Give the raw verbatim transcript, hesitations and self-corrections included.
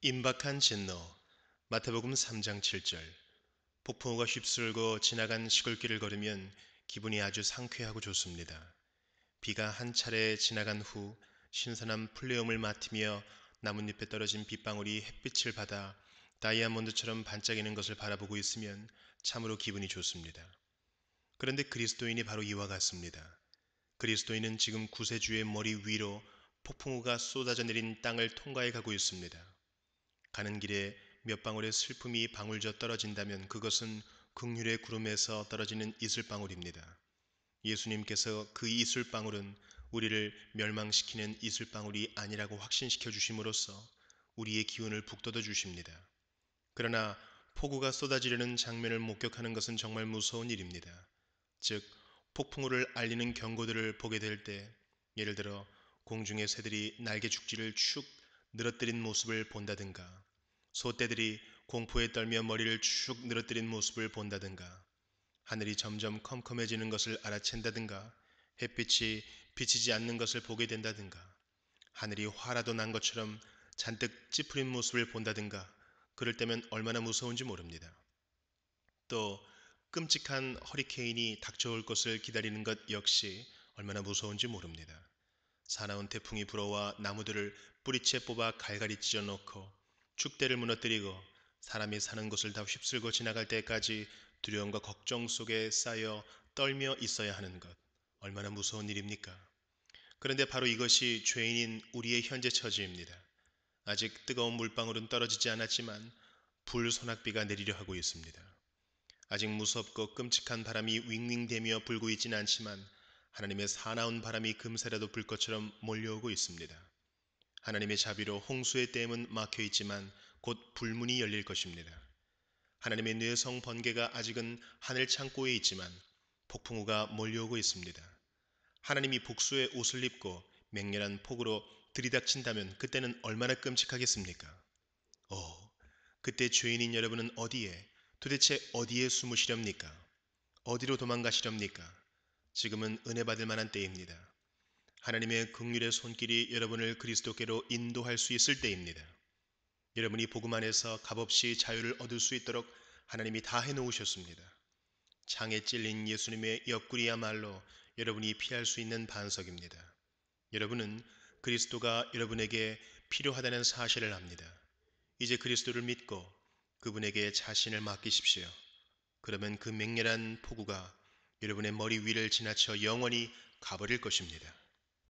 임박한 진노. 마태복음 삼 장 칠 절. 폭풍우가 휩쓸고 지나간 시골길을 걸으면 기분이 아주 상쾌하고 좋습니다. 비가 한 차례 지나간 후 신선한 풀내음을 맡으며 나뭇잎에 떨어진 빗방울이 햇빛을 받아 다이아몬드처럼 반짝이는 것을 바라보고 있으면 참으로 기분이 좋습니다. 그런데 그리스도인이 바로 이와 같습니다. 그리스도인은 지금 구세주의 머리 위로 폭풍우가 쏟아져 내린 땅을 통과해 가고 있습니다. 가는 길에 몇 방울의 슬픔이 방울져 떨어진다면 그것은 긍휼의 구름에서 떨어지는 이슬방울입니다. 예수님께서 그 이슬방울은 우리를 멸망시키는 이슬방울이 아니라고 확신시켜 주심으로써 우리의 기운을 북돋워 주십니다. 그러나 폭우가 쏟아지려는 장면을 목격하는 것은 정말 무서운 일입니다. 즉, 폭풍우를 알리는 경고들을 보게 될 때, 예를 들어 공중의 새들이 날개 축지를 축 늘어뜨린 모습을 본다든가, 소떼들이 공포에 떨며 머리를 축 늘어뜨린 모습을 본다든가, 하늘이 점점 컴컴해지는 것을 알아챈다든가, 햇빛이 비치지 않는 것을 보게 된다든가, 하늘이 화라도 난 것처럼 잔뜩 찌푸린 모습을 본다든가, 그럴 때면 얼마나 무서운지 모릅니다. 또 끔찍한 허리케인이 닥쳐올 것을 기다리는 것 역시 얼마나 무서운지 모릅니다. 사나운 태풍이 불어와 나무들을 뿌리채 뽑아 갈갈이 찢어놓고 축대를 무너뜨리고 사람이 사는 곳을 다 휩쓸고 지나갈 때까지 두려움과 걱정 속에 쌓여 떨며 있어야 하는 것, 얼마나 무서운 일입니까? 그런데 바로 이것이 죄인인 우리의 현재 처지입니다. 아직 뜨거운 물방울은 떨어지지 않았지만 불소낙비가 내리려 하고 있습니다. 아직 무섭고 끔찍한 바람이 윙윙대며 불고 있지는 않지만 하나님의 사나운 바람이 금세라도 불 것처럼 몰려오고 있습니다. 하나님의 자비로 홍수의 댐은 막혀 있지만 곧 불문이 열릴 것입니다. 하나님의 뇌성 번개가 아직은 하늘 창고에 있지만 폭풍우가 몰려오고 있습니다. 하나님이 복수의 옷을 입고 맹렬한 폭우로 들이닥친다면 그때는 얼마나 끔찍하겠습니까? 오, 그때 죄인인 여러분은 어디에, 도대체 어디에 숨으시렵니까? 어디로 도망가시렵니까? 지금은 은혜 받을 만한 때입니다. 하나님의 긍휼의 손길이 여러분을 그리스도께로 인도할 수 있을 때입니다. 여러분이 복음 안에서 값없이 자유를 얻을 수 있도록 하나님이 다 해놓으셨습니다. 창에 찔린 예수님의 옆구리야말로 여러분이 피할 수 있는 반석입니다. 여러분은 그리스도가 여러분에게 필요하다는 사실을 압니다. 이제 그리스도를 믿고 그분에게 자신을 맡기십시오. 그러면 그 맹렬한 폭우가 여러분의 머리 위를 지나쳐 영원히 가버릴 것입니다.